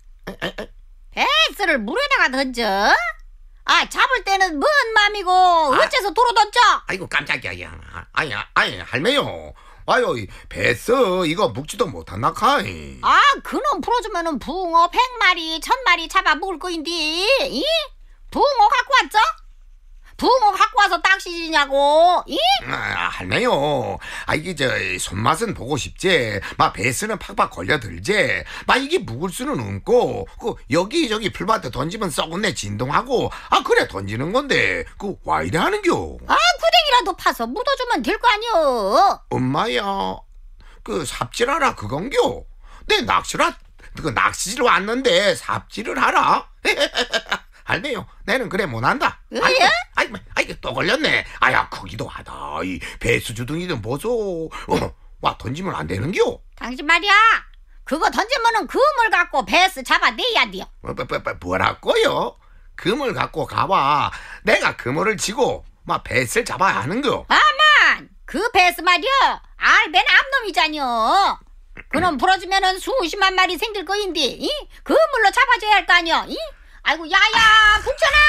배스를 물에다가 던져? 아, 잡을 때는 뭔 맘이고 어째서 도로 던져? 아이고 깜짝이야 야. 아니 아니 할매요 아유 배스 이거 묵지도 못한다 카이 아, 그놈 풀어주면은 붕어 백 마리, 천 마리 잡아 먹을 거인데, 이? 붕어 갖고 왔죠? 붕어 갖고 와서 낚시지냐고, 이? 아, 할매요 아 이게 저 손맛은 보고 싶지 막 배스는 팍팍 걸려들지 막 이게 묵을 수는 없고 그 여기저기 풀밭에 던지면 썩은내 진동하고 아 그래 던지는 건데 그 와 이래 하는겨 아, 구덩이라도 파서 묻어주면 될 거 아니여. 엄마야 그 삽질하라 그건겨 내 낚시라 그 낚시질 왔는데 삽질을 하라 할매요 내는 그래 못한다 왜? 아이고 아이고 아이고 또 걸렸네 아야 크기도 하다 이 배수 주둥이든 보소 어, 와 던지면 안 되는겨 당신 말이야, 그거 던지면은 그물 갖고 배스 잡아내야 돼요. 뭐, 뭐, 뭐, 뭐라고요 그물 갖고 가봐 내가 그물을 치고 막 배스를 잡아야 하는겨 아만, 그 배스 말이야, 알벤 암놈이잖여. 그놈 풀어주면은 수십만 마리 생길 거인데, 이? 그물로 잡아줘야 할 거 아니여, 이? 아이고, 야야, 북천아!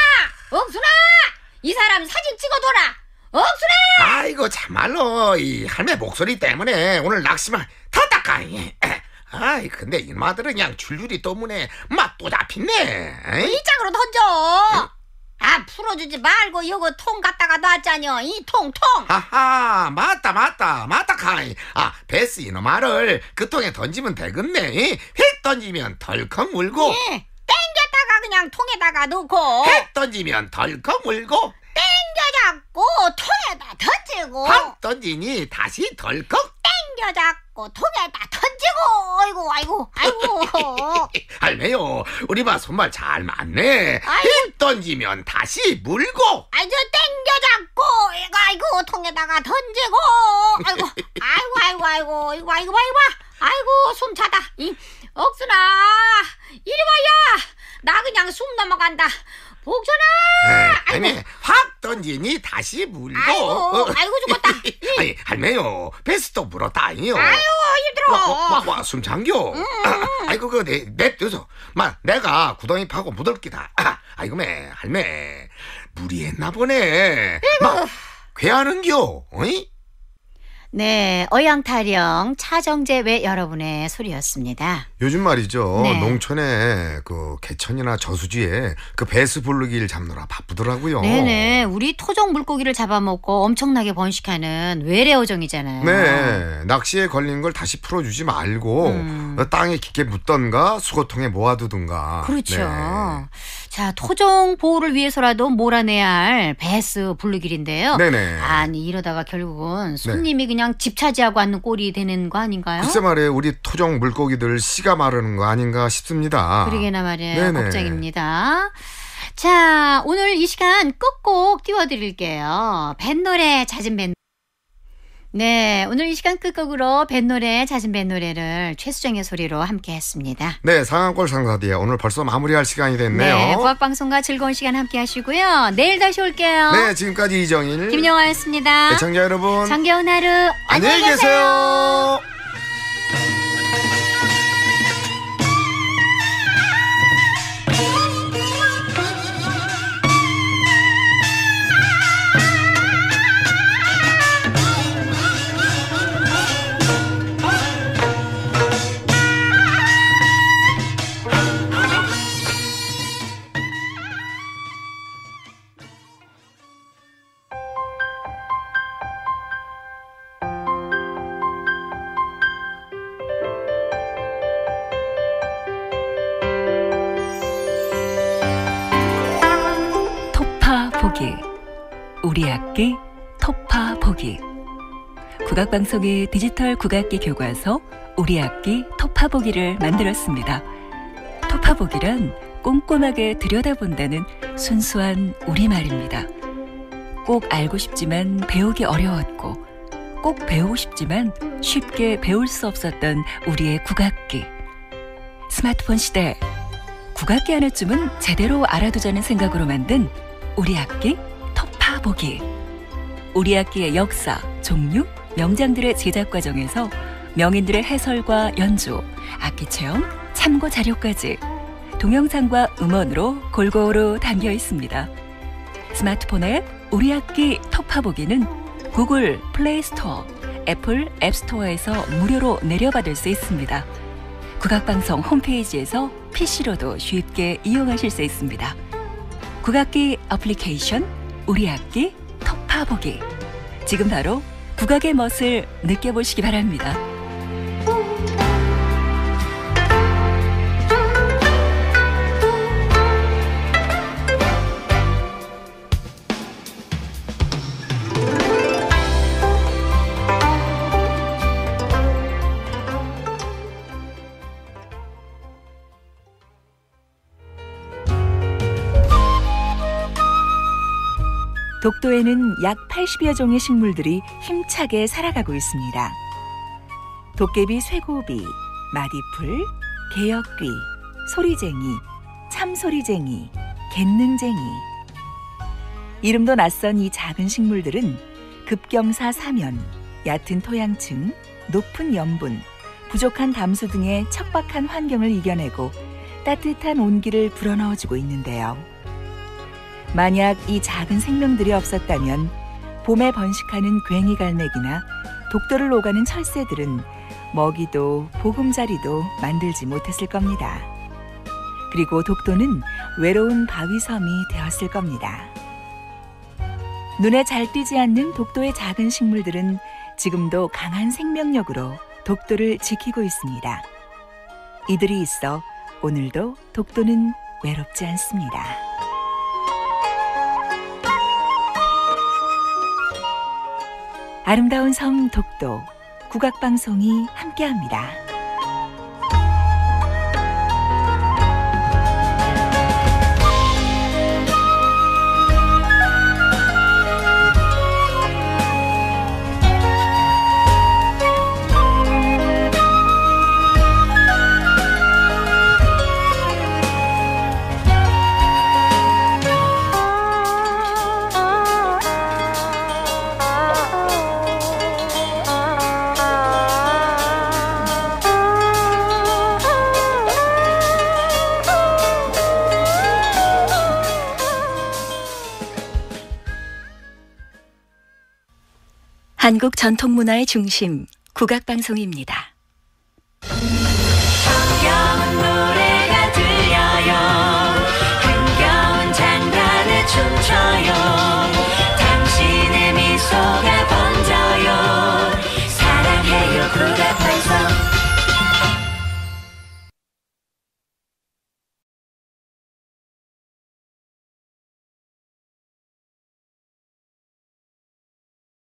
억순아! 이 사람 사진 찍어둬라. 억순아! 아이고 참말로 이 할매 목소리 때문에 오늘 낚시만 더 닦아. 아이 근데 이마들은 그냥 줄줄이 떠무네. 맛 또 잡힌네. 에이? 이 짝으로 던져. 아 풀어주지 말고 이거 통 갖다가 놨자녀. 이 통 통. 하하 맞다 맞다 맞다 카이. 아 베스 이놈 알을 그 통에 던지면 되겠네. 휙 던지면 덜컥 물고 예, 땡겼다가 그냥 통에다가 넣고 휙 던지면 덜컥 물고 땡겨 잡고 통에다 던지고 확 던지니 다시 덜컥 땡겨 잡고 통에다 던지고. 아이고 아이고 아이고. 할매요 우리 봐 손말 잘 맞네. 아이고. 휙 던지면 다시 물고 아이고 땡겨 잡고 이거 아이고 통에다가 던지고. 아이고 아이고 아이고 아이고 이거 아이고 아이고 아이고 숨 차다. 이 억순아 이리 와야 나 그냥 숨 넘어간다. 복순아. 할매 확 던지니 다시 물고. 아이고 아이고 죽었다. 아니 할매요 베스도 물었다니요. 아유 힘들어. 와와 숨 잠겨. 음. 아, 아이고 그내 냅둬서 마 내가 구덩이 파고 묻을 기다. 아, 아이고 매 할매 무리했나 보네. 막 괴하는겨. 어이? 네, 어양타령 차정재 외 여러분의 소리였습니다. 요즘 말이죠. 네. 농촌에 그 개천이나 저수지에 그 배스 부르기를 잡느라 바쁘더라고요. 네네, 우리 토종 물고기를 잡아먹고 엄청나게 번식하는 외래어종이잖아요. 네, 낚시에 걸린 걸 다시 풀어주지 말고 음. 땅에 깊게 묻던가 수거통에 모아두든가. 그렇죠. 네. 자, 토종 보호를 위해서라도 몰아내야 할 배스 블루길인데요. 네네. 아니 이러다가 결국은 손님이 네. 그냥 집 차지하고 앉는 꼴이 되는 거 아닌가요? 글쎄 말이에요. 우리 토종 물고기들 씨가 마르는 거 아닌가 싶습니다. 그러게나 말이에요. 네네. 걱정입니다. 자, 오늘 이 시간 끝곡 띄워드릴게요. 뱃노래 잦은 뱃 네, 오늘 이 시간 끝곡으로 뱃노래 잦은 뱃노래를 최수정의 소리로 함께 했습니다. 네, 상한골 상사디에 오늘 벌써 마무리할 시간이 됐네요. 네, 국악방송과 즐거운 시간 함께 하시고요. 내일 다시 올게요. 네, 지금까지 이정일 김영화였습니다. 애청자 여러분 정겨운 하루 안녕히 계세요. 보기 우리 악기 토파 보기 국악방송의 디지털 국악기 교과서 우리 악기 토파 보기를 만들었습니다. 토파 보기란 꼼꼼하게 들여다본다는 순수한 우리말입니다. 꼭 알고 싶지만 배우기 어려웠고 꼭 배우고 싶지만 쉽게 배울 수 없었던 우리의 국악기. 스마트폰 시대 국악기 하나쯤은 제대로 알아두자는 생각으로 만든 우리 악기 토파 보기. 우리 악기의 역사, 종류, 명장들의 제작 과정에서 명인들의 해설과 연주, 악기 체험, 참고 자료까지 동영상과 음원으로 골고루 담겨 있습니다. 스마트폰 앱 우리 악기 토파 보기는 구글 플레이 스토어, 애플 앱 스토어에서 무료로 내려받을 수 있습니다. 국악방송 홈페이지에서 피시로도 쉽게 이용하실 수 있습니다. 국악기 어플리케이션 우리 악기 토파 보기. 지금 바로 국악의 멋을 느껴보시기 바랍니다. 독도에는 약 팔십여 종의 식물들이 힘차게 살아가고 있습니다. 도깨비 쇠고비, 마디풀, 개역귀, 소리쟁이, 참소리쟁이, 갯능쟁이. 이름도 낯선 이 작은 식물들은 급경사 사면, 얕은 토양층, 높은 염분, 부족한 담수 등의 척박한 환경을 이겨내고 따뜻한 온기를 불어넣어주고 있는데요. 만약 이 작은 생명들이 없었다면 봄에 번식하는 괭이갈매기나 독도를 오가는 철새들은 먹이도 보금자리도 만들지 못했을 겁니다. 그리고 독도는 외로운 바위섬이 되었을 겁니다. 눈에 잘 띄지 않는 독도의 작은 식물들은 지금도 강한 생명력으로 독도를 지키고 있습니다. 이들이 있어 오늘도 독도는 외롭지 않습니다. 아름다운 섬 독도, 국악방송이 함께합니다. 한국 전통문화의 중심, 국악방송입니다.